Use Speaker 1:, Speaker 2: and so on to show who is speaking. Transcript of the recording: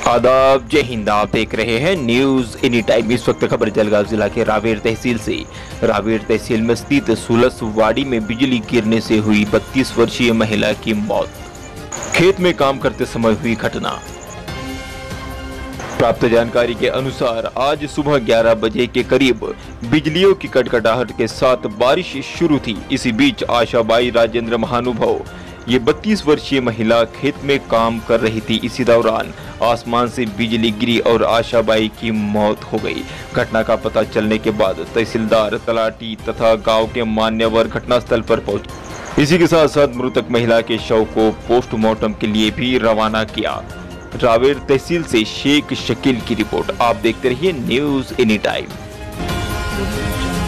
Speaker 1: आदाब, जय हिंद। आप देख रहे हैं न्यूज एनी टाइम। इस वक्त खबर जलगांव जिला के रावेर तहसील से। रावेर तहसील में स्थित सुलसवाड़ी में बिजली गिरने से हुई 32 वर्षीय महिला की मौत। खेत में काम करते समय हुई घटना। प्राप्त जानकारी के अनुसार आज सुबह 11 बजे के करीब बिजलियों की कड़कड़ाहट के साथ बारिश शुरू थी। इसी बीच आशाबाई राजेंद्र महानुभव, ये 32 वर्षीय महिला खेत में काम कर रही थी। इसी दौरान आसमान से बिजली गिरी और आशाबाई की मौत हो गई। घटना का पता चलने के बाद तहसीलदार, तलाटी तथा गांव के मान्यवर घटनास्थल पर पहुंचे। इसी के साथ साथ मृतक महिला के शव को पोस्टमार्टम के लिए भी रवाना किया। रावेर तहसील से शेख शकील की रिपोर्ट। आप देखते रहिए न्यूज एनी टाइम।